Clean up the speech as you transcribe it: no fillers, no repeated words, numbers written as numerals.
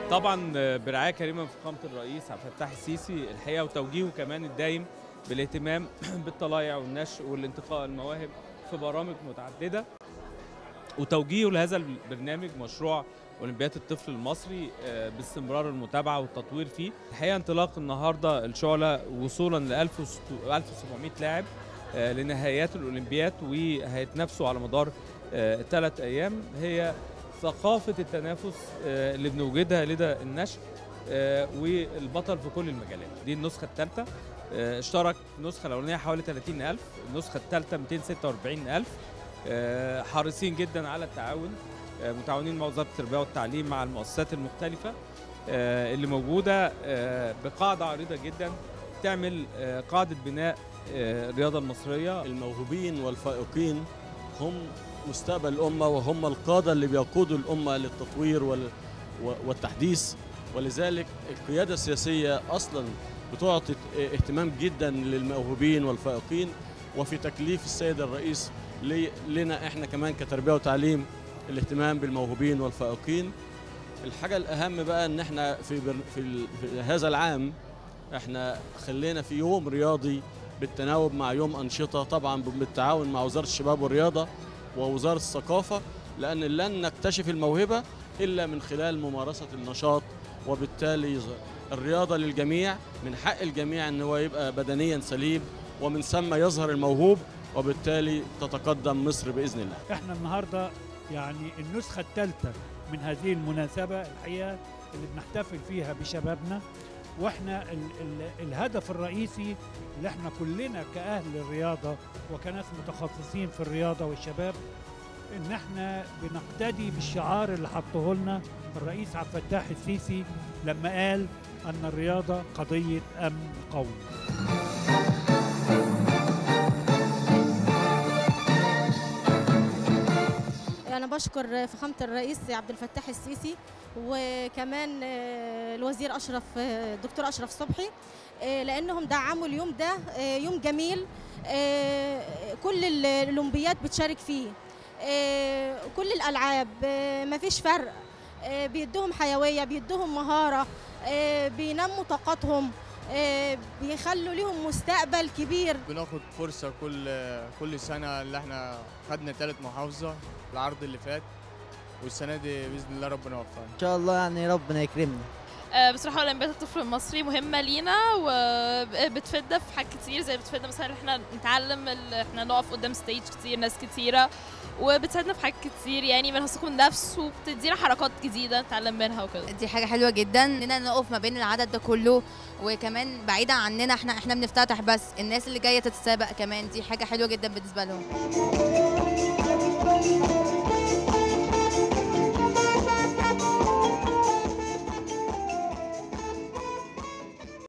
طبعا برعاية كريمة من فخامة الرئيس عبد الفتاح السيسي الحقيقة، وتوجيهه كمان الدايم بالاهتمام بالطلائع والنشء والانتقاء المواهب في برامج متعددة، وتوجيهه لهذا البرنامج مشروع أولمبياد الطفل المصري باستمرار المتابعة والتطوير فيه. الحقيقة انطلاق النهاردة الشعلة وصولا ل 1700 لاعب لنهائيات الأولمبياد، وهيتنافسوا على مدار 3 أيام. هي ثقافة التنافس اللي بنوجدها لدى النشء والبطل في كل المجالات. دي النسخة الثالثة، اشترك في النسخة الأولانية حوالي 30,000، النسخة الثالثة 246,000. حريصين جدا على التعاون، متعاونين مع وزارة التربية والتعليم مع المؤسسات المختلفة اللي موجودة بقاعدة عريضة جدا تعمل قاعدة بناء الرياضة المصرية. الموهوبين والفائقين هم مستقبل الأمة، وهم القادة اللي بيقودوا الأمة للتطوير والتحديث، ولذلك القيادة السياسية أصلا بتعطي اهتمام جدا للموهوبين والفائقين. وفي تكليف السيد الرئيس لنا احنا كمان كتربية وتعليم الاهتمام بالموهوبين والفائقين. الحاجة الأهم بقى ان احنا في هذا العام احنا خلينا في يوم رياضي بالتناوب مع يوم أنشطة، طبعا بالتعاون مع وزارة الشباب والرياضة ووزارة الثقافة، لأن لن نكتشف الموهبة إلا من خلال ممارسة النشاط. وبالتالي الرياضة للجميع، من حق الجميع أن هو يبقى بدنيا سليم، ومن ثم يظهر الموهوب، وبالتالي تتقدم مصر بإذن الله. احنا النهاردة يعني النسخة الثالثة من هذه المناسبة الحقيقة اللي بنحتفل فيها بشبابنا، واحنا الهدف الرئيسي اللي احنا كلنا كأهل الرياضة وكناس متخصصين في الرياضة والشباب، ان احنا بنقتدي بالشعار اللي حطه لنا الرئيس عبد الفتاح السيسي لما قال ان الرياضة قضية امن قومي. أنا بشكر فخامة الرئيس عبد الفتاح السيسي، وكمان الوزير الدكتور أشرف صبحي، لأنهم دعموا اليوم ده. يوم جميل، كل الأولمبياد بتشارك فيه، كل الألعاب مفيش فرق، بيدوهم حيوية، بيدوهم مهارة، بينموا طاقتهم، بيخلوا لهم مستقبل كبير. بناخد فرصة كل سنة، اللي احنا خدنا 3 محافظة العرض اللي فات، والسنة دي بإذن الله ربنا يوفقنا إن شاء الله، يعني ربنا يكرمنا. بصراحة أولمبياد الطفل المصري مهمة لينا، وبتفيدنا في حاجات كتير، زي بتفيدنا مثلا احنا نتعلم، احنا نقف قدام ستيج كتير، ناس كتيرة، وبتساعدنا في حاجات كتير، يعني منها ثقة بالنفس، وبتدينا حركات جديدة نتعلم منها وكده. دي حاجة حلوة جدا اننا نقف ما بين العدد ده كله، وكمان بعيدا عننا احنا بنفتتح، بس الناس اللي جاية تتسابق كمان دي حاجة حلوة جدا بالنسبة لهم.